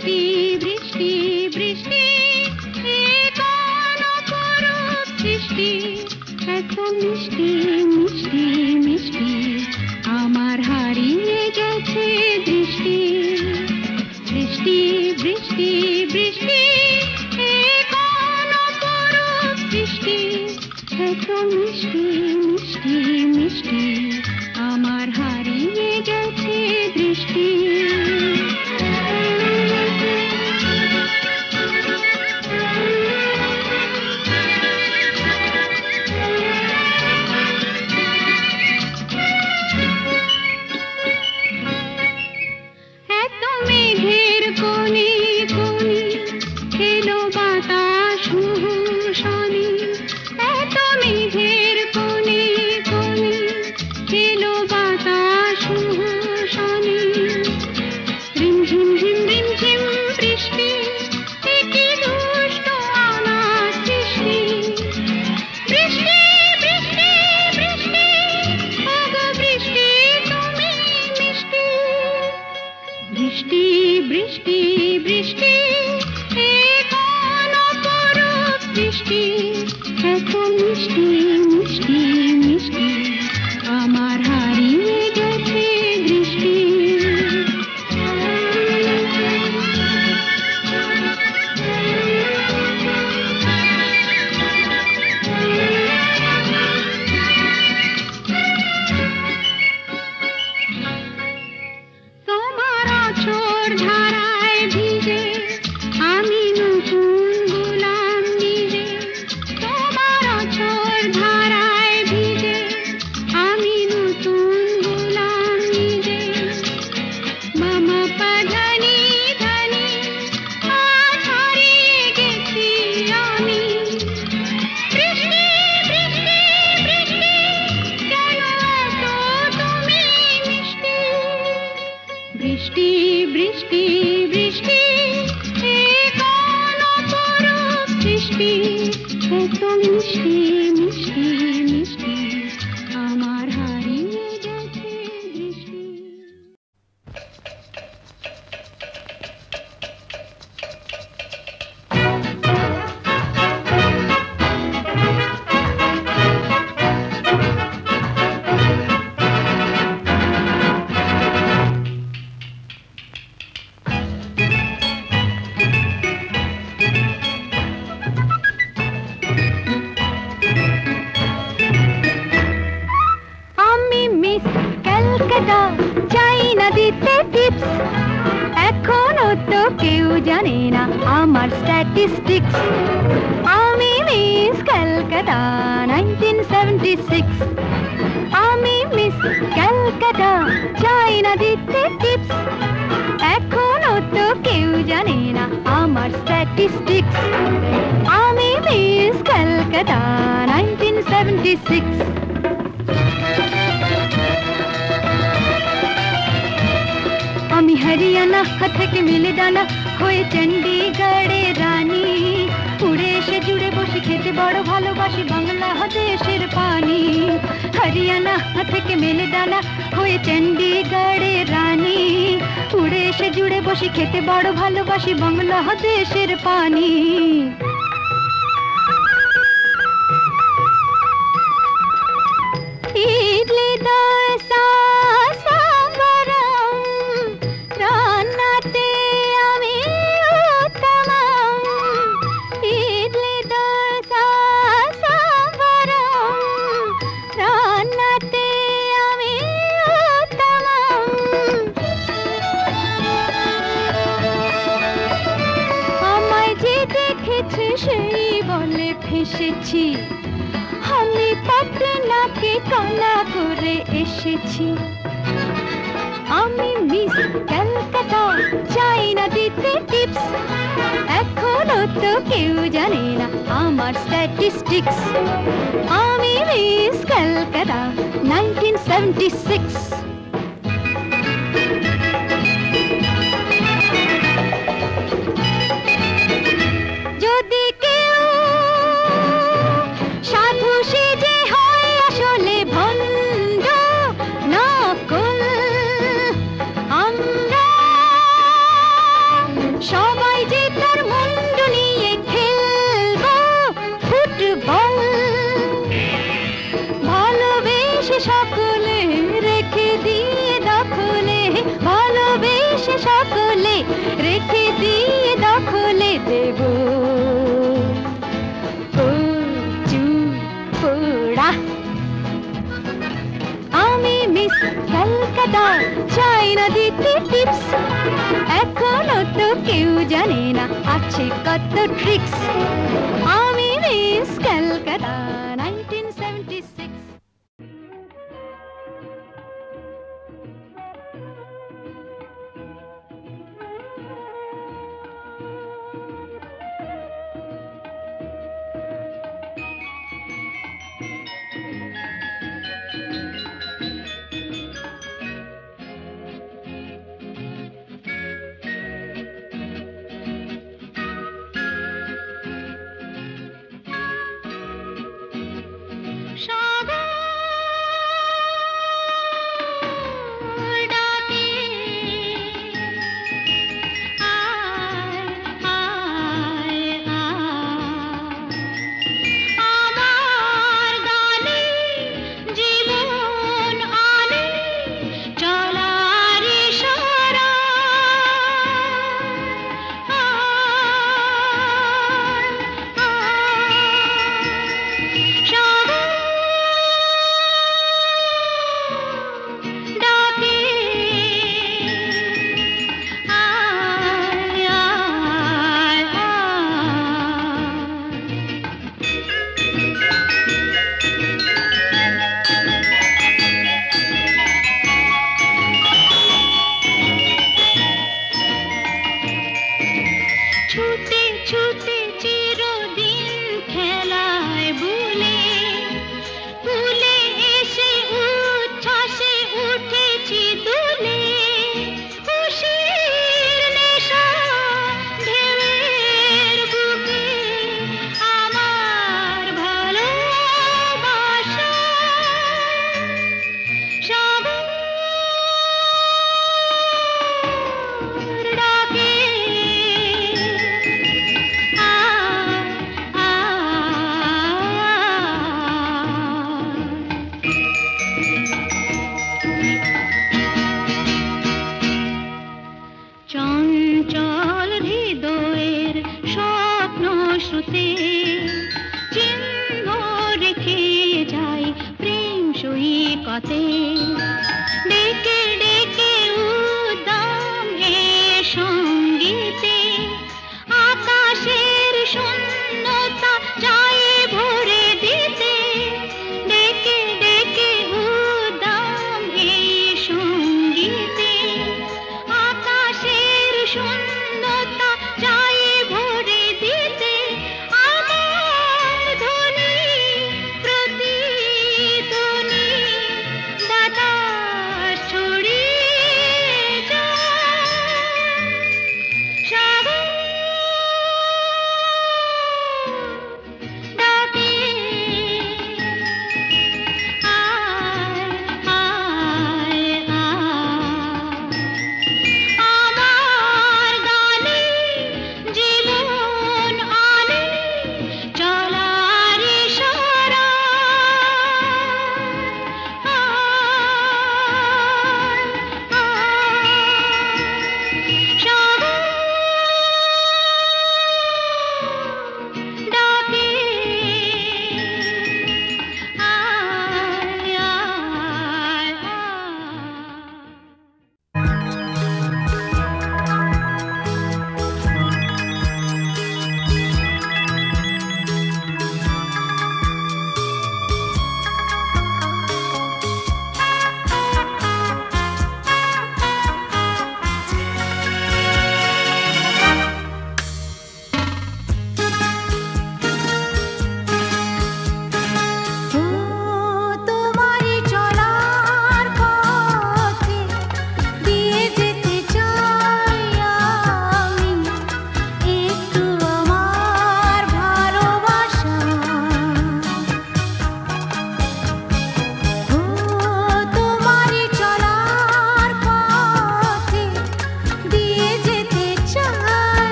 বৃষ্টি বৃষ্টি বৃষ্টি এ কোন অপরূপ সৃষ্টি এত মিষ্টি মিষ্টি মিষ্টি আমার হারিয়ে গেছে দৃষ্টি বৃষ্টি বৃষ্টি বৃষ্টি এ কোন অপরূপ সৃষ্টি এত মিষ্টি মিষ্টি মিষ্টি আমার হারিয়ে গেছে দৃষ্টি বলে রেখেছি দখলে দেব কচু পোড়া। আমি মিস ক্যালকাটা, চাই না দিতে টিপস, এখনো তো কেউ জানে না আছে কত ট্রিক্স। আমি মিস ক্যালকাটা 1976।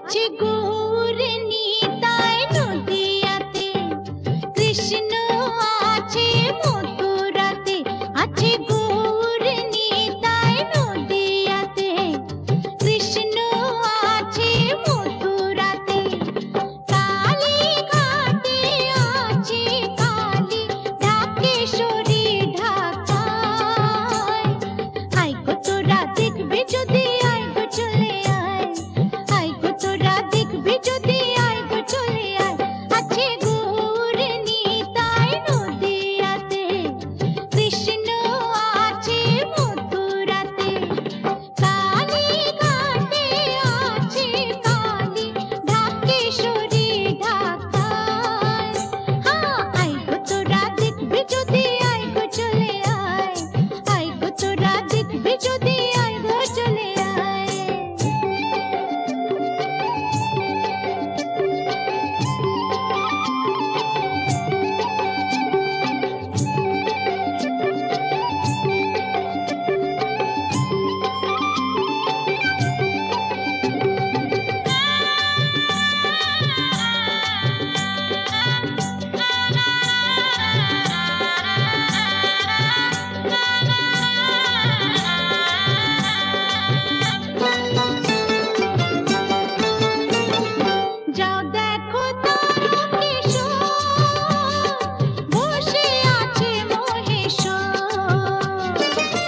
আছে গৌর নিতাই নদিয়াতে, কৃষ্ণ আছে মথুরাতে, আছে গৌর নিতাই নদিয়াতে, কৃষ্ণ আছে মথুরাতে, কালী ঘাটে আছে কালী, ঢাকেশ্বরী ঢাকায়। আয় গো তোরা দেখবে যদি, আয় গো চলে আয়, আয় গো তোরা দেখবে যদি, আয় গো চলে আয়। আছে গৌর নিতাই নদিয়াতে, কৃষ্ণ আছে মথুরাতে, কালী ঘাটে আছে কালী, ঢাকেশ্বরী ঢাকায়। হ্যাঁ, আয় গো তোরা দেখবে যদি, আয় গো চলে আয়, আয় গো তোরা দেখবে যদি, আয় গো চলে আয়। যাও দেখো তারকেশ্বর, বসে আছে মহেশ্বর।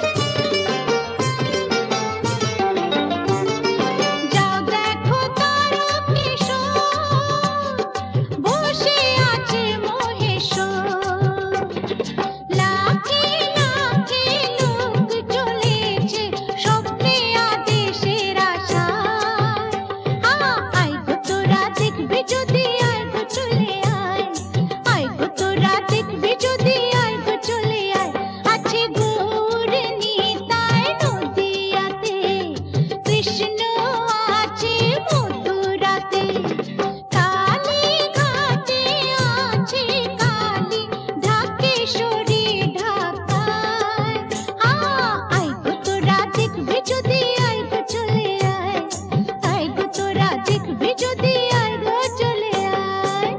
যাও দেখো তারকেশ্বর, বসে আছে মহেশ্বর। লাখে লাখে লোক চলেছে স্বপ্নে আদেশের আশায়। আয় গো তোরা দেখবে যদি, আয় গো চলে আয়, আয় গো তোরা দেখবে যদি, আয় গো চলে আয়। আছে গৌর নিতাই নদিয়াতে, কৃষ্ণ আছে মথুরাতে, কালী ঘাটে আছে কালী, ঢাকেশ্বরী ঢাকায়। আয় গো তোরা দেখবে যদি, আয় গো চলে আয়, আয় গো তোরা দেখবে যদি, আয় গো চলে আয়।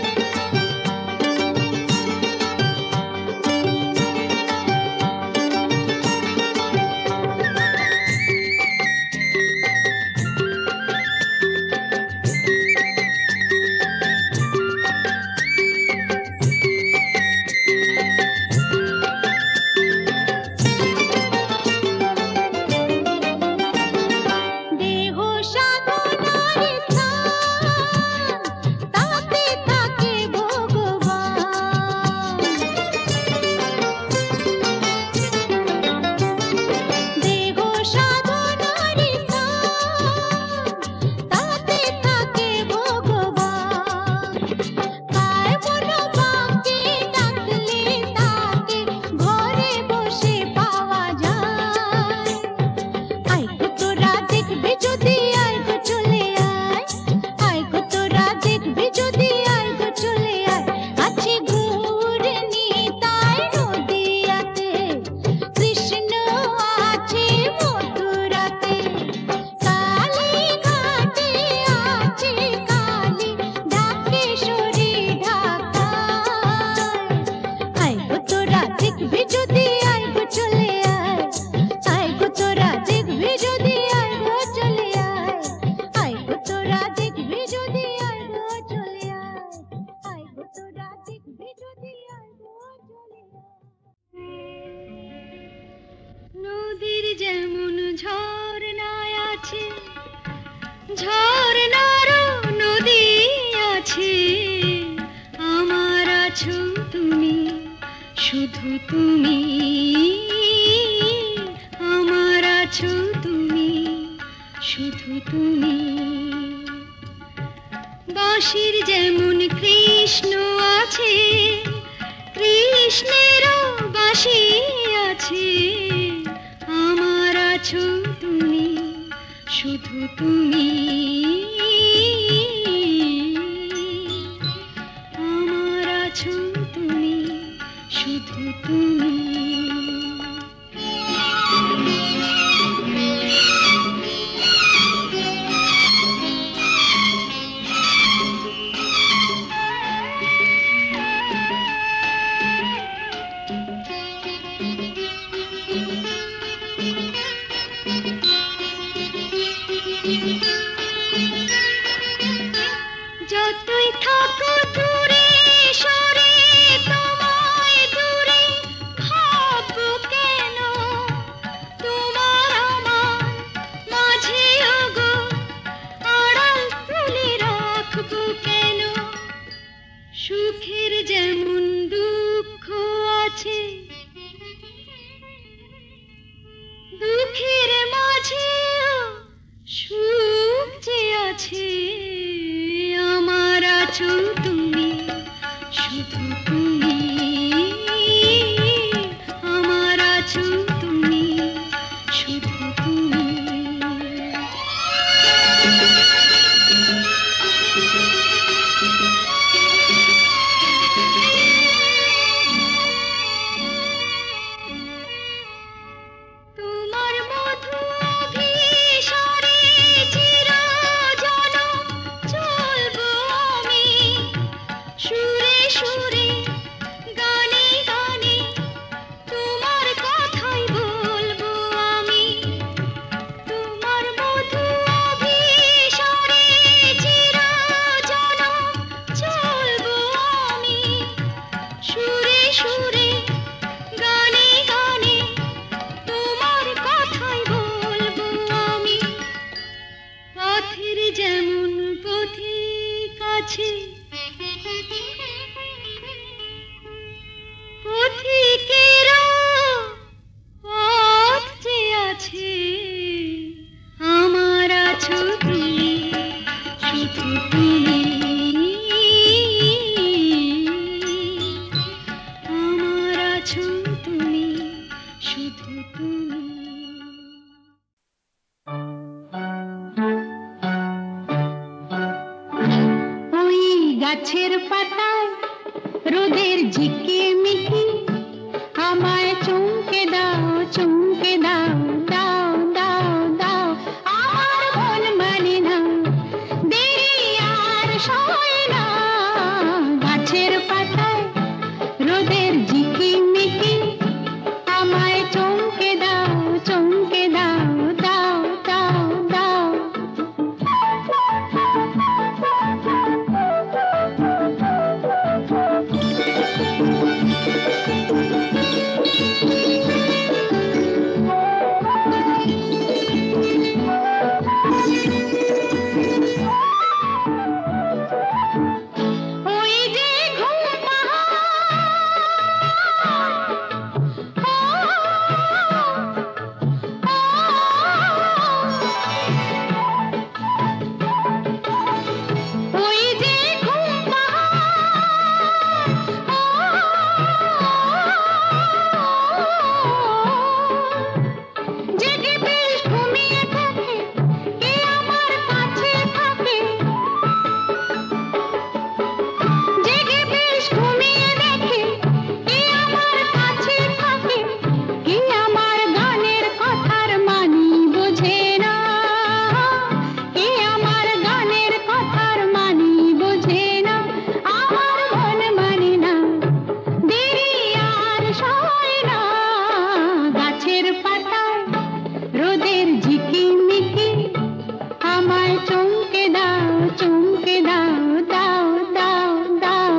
দেহ সাধনার স্থান, তাতে থাকে ভগবান। দেহ সাধনার স্থান, তাতে থাকে ভগবান। কায় মন বাঁকে ডাকলে তাকে ঘরে বসে পাওয়া যায়। আয় গো তোরা দেখবে যদি, আয় গো চলে আয়, আয় গো তোরা দেখবে যদি, আয় গো চলে আয়। আছে গৌর নিতাই নদিয়াতে, কৃষ্ণ আছে মথুরাতে, কালী ঘাটে আছে কালী, ঢাকেশ্বরী ঢাকায়। আয় গো তোরা দেখবে যদি, আয় গো চলে আয়, আয় গো তোরা দেখবে যদি, আয় গো চলে আয়, আয় গো তোরা দেখবে যদি, আয় গো চলে আয়, আয় গো তোরা দেখবে যদি, আয় গো চলে আয়। নদীর যেমন ঝর্ণায় আছে, ঝর্ণারও নদী আছে, আমার আছো তুমি, শুধু তুমি, আমার আছো তুমি, শুধু তুমি। বাঁশির যেমন কৃষ্ণ আছে, কৃষ্ণেরও বাঁশি আছে, আমার আছো তুমি, শুধু তুমি, আমার আছো তুমি, শুধু তুমি। আছো তুমি, শুধু তুমি আমার আছো তুমি, শুধু তুমি। তোমার মধু অভিসারে চিরজনম চলবো আমি, সুরে সুরে গানে গানে তোমার কথাই বলবো আমি। তোমার মধু অভিসারে চিরজনম চলবো আমি, সুরে সুরে গানে গানে তোমার কথাই বলবো আমি। পথের যেমন পথিক আছে, পথিকেরও পথ যে আছে, আমার আছো তুমি, শুধু তুমি আমার আছো তুমি, শুধু তুমি। ওই গাছের পাতায় রোদের ঝিকিমিকি আমায় চমকে দাও, চমকে দাও, দাও দাও দাও। আমার মন মানে না, দেরি আর সয় না। গাছের পাতায় রোদের ঝিকিমিকি আমায় চমকে দাও, চমকে দাও, দাও দাও দাও। ওই যে ঘুম ওই যে ঘুম জেগে বেশ ঘুমিয়ে থাকে, কে আমার কাছে থাকে। জেগে বেশ ঘুমিয়ে দেখে, কে আমার কাছে থাকে। কে আমার গানের কথার মানি বোঝে না, কে আমার গানের কথার মানি বোঝে না। আমার মন মানে না, দেরি আর সয় না। গাছের পাতায় রোদের ঝিকিমিকি আমায় চমকে দাও, চমকে দাও, দাও দাও দাও।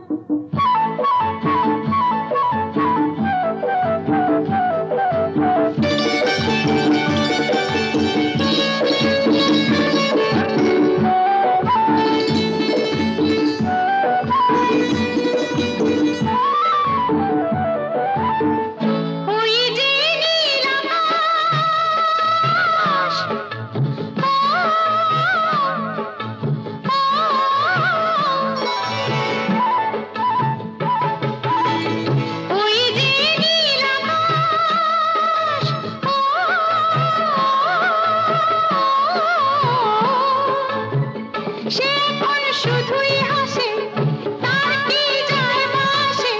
ওই যে নীল আকাশ, ওই যে নীল আকাশ, সে এখন শুধুই হাসে, তার কি যায় আসে।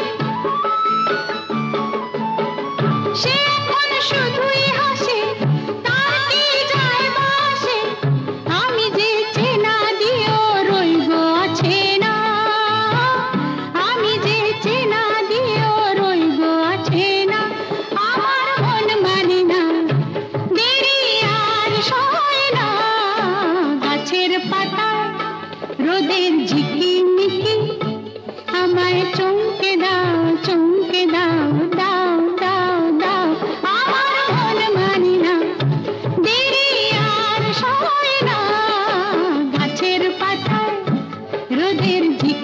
সে এখন শুধুই হাসে, তার কি যায় আসে। আমি যে চেনা দিয়েও রইব আছে না, আমি যে চেনা দিয়েও রইব আছে না। আমার মন মানে না, দেরি আর সয় না। গাছের পাতায় রোদের ঝিকিমিকি আমায় চমকে দাও, চমকে দাও, দাও দাও দাও। আমার মন মানে না, দেরি আর সয় না। গাছের পাতায় রোদের ঝিকিমিকি